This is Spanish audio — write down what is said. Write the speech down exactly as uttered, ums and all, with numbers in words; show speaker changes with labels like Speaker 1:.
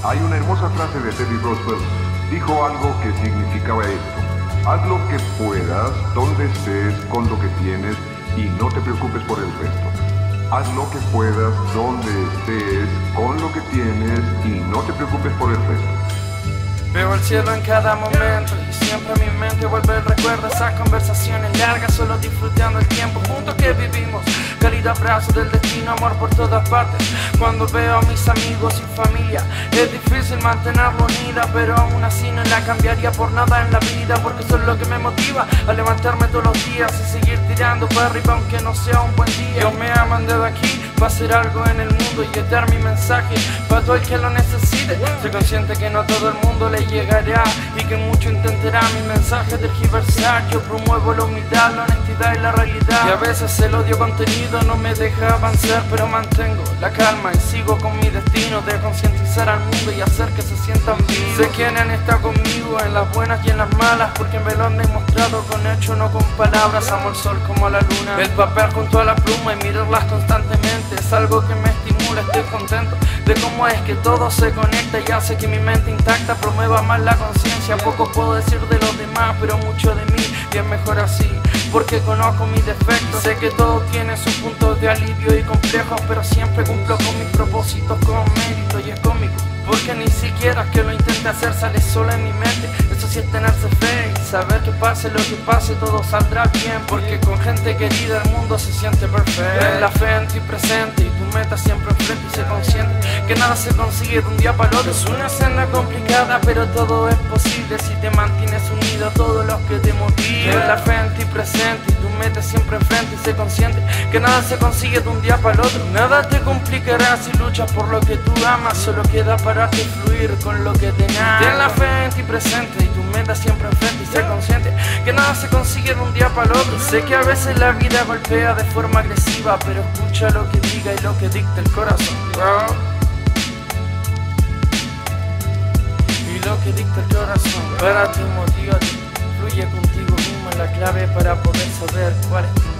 Speaker 1: Hay una hermosa frase de Teddy Roosevelt. Dijo algo que significaba esto: haz lo que puedas, donde estés, con lo que tienes, y no te preocupes por el resto. Haz lo que puedas, donde estés, con lo que tienes, y no te preocupes por el resto.
Speaker 2: Veo el cielo en cada momento y siempre a mi mente vuelve el recuerdo. Esas conversaciones largas, solo disfrutando el tiempo juntos que vivimos. Cálido abrazo del destino, amor por todas partes. Cuando veo a mis amigos y familia, es difícil mantenerlo unida, pero aún así no la cambiaría por nada en la vida, porque eso es lo que me motiva a levantarme todos los días y seguir tirando para arriba aunque no sea un buen día. Dios me ha mandado aquí para hacer algo en el mundo y dar mi mensaje para todo el que lo necesite. Soy consciente que no a todo el mundo le llegará y que mucho intentará mi mensaje tergiversar. Yo promuevo la humildad, la honestidad y la realidad, y a veces el odio contenido no me deja avanzar, pero mantengo la calma y sigo con mi destino de concientizar al mundo y hacer que se sientan vivos. Sé quiénes han estado conmigo en las buenas y en las malas, porque me lo han demostrado con hechos, no con palabras. Amo el sol como la luna, el papel junto a la pluma y mirarlas constantemente es algo que me estimula. Estoy contento de cómo es que todo se conecta y hace que mi mente intacta promueva más la conciencia. Poco puedo decir de los demás, pero mucho de mí, y es mejor así, porque conozco mis defectos. Sé que todo tiene sus puntos de alivio y complejos, pero siempre cumplo con mis propósitos con mérito, y es cómico porque ni siquiera que lo intente hacer sale solo en mi mente. Eso sí es tenerse fe y saber que pase lo que pase todo saldrá bien, porque con gente querida el mundo se siente perfecto. Ten la fe en ti presente y tu meta siempre enfrente, y sé consciente que nada se consigue de un día para el otro. Es una senda complicada pero todo es posible si te mantienes unido a todos los que te motivan. Ten la fe en ti presente y tu meta siempre enfrente, y sé consciente que nada se consigue de un día para el otro. Nada te complicará si luchas por lo que tú amas, solo queda para que fluir con lo que tengas. Ten la fe en ti presente y tu meta siempre enfrente, y sé consciente que nada se consigue de un día para el otro. Sé que a veces la vida golpea de forma agresiva, pero escucha lo que diga y lo que dicta el corazón, bro. Y lo que dicta el corazón, para ti, motívate, fluye contigo mismo, es la clave para poder saber cuál es tu